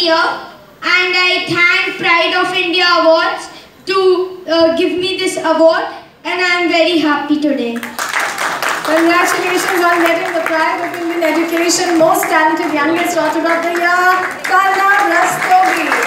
year, and I thank Pride of India Awards to give me this award, and I am very happy today. Congratulations on getting the Pride of Indian Education Most Talented Youngest Daughter of the Year, Karnav, Rastogi.